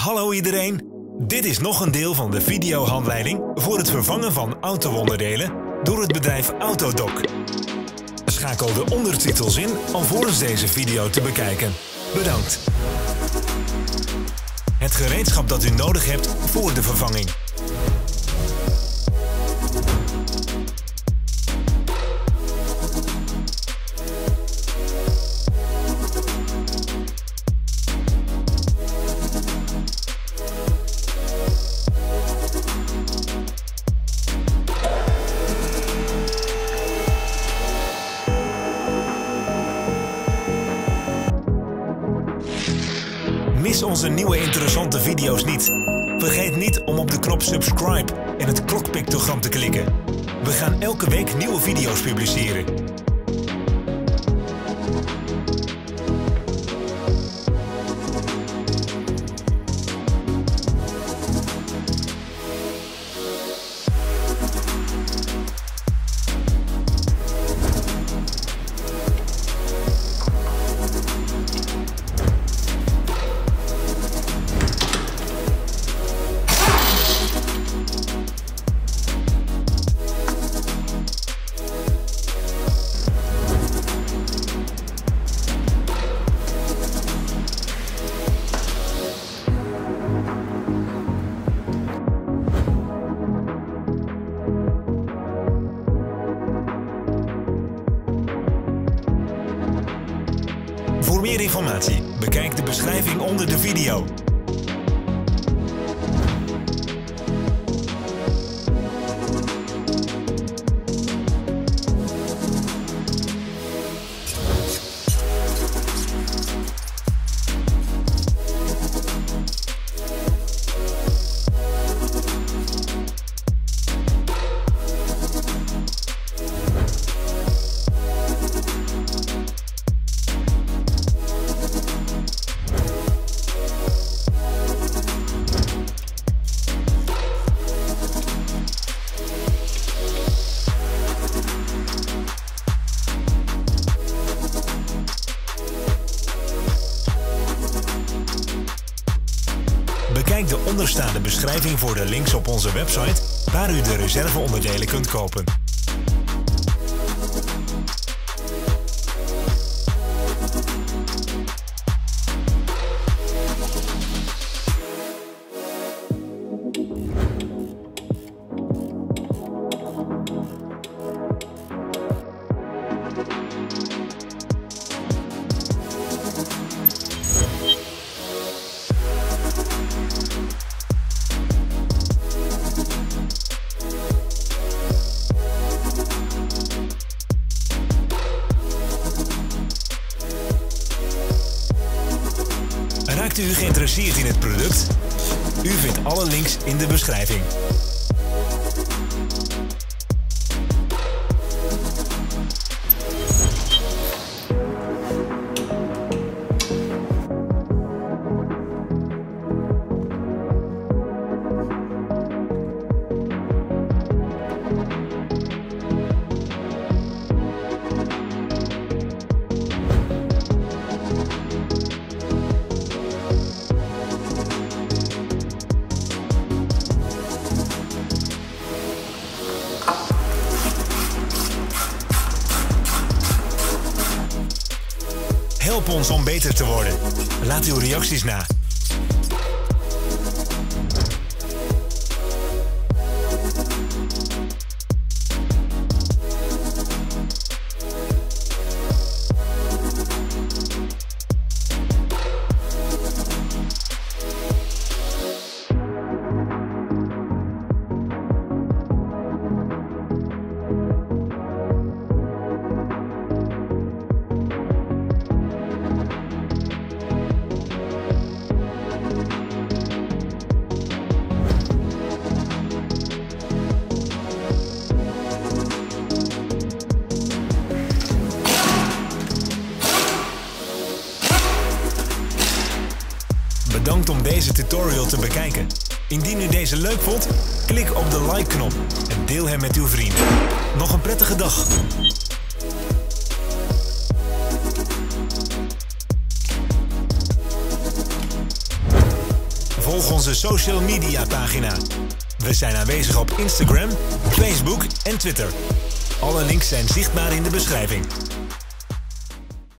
Hallo iedereen, dit is nog een deel van de videohandleiding voor het vervangen van auto-onderdelen door het bedrijf Autodoc. Schakel de ondertitels in alvorens deze video te bekijken. Bedankt. Het gereedschap dat u nodig hebt voor de vervanging. Mis onze nieuwe interessante video's niet. Vergeet niet om op de knop subscribe en het klokpictogram te klikken. We gaan elke week nieuwe video's publiceren. Voor meer informatie, bekijk de beschrijving onder de video. Bekijk de onderstaande beschrijving voor de links op onze website waar u de reserveonderdelen kunt kopen. Raakt u geïnteresseerd in het product? U vindt alle links in de beschrijving. Help ons om beter te worden. Laat uw reacties na. Bedankt om deze tutorial te bekijken. Indien u deze leuk vond, klik op de like-knop en deel hem met uw vrienden. Nog een prettige dag! Volg Volg onze social media pagina. We zijn aanwezig op Instagram, Facebook en Twitter. Alle links zijn zichtbaar in de beschrijving.